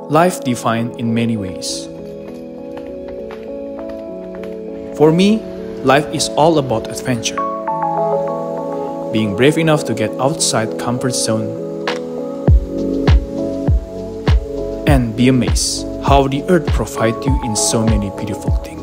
Life defined in many ways. For me, life is all about adventure. Being brave enough to get outside comfort zone and be amazed how the earth provides you in so many beautiful things.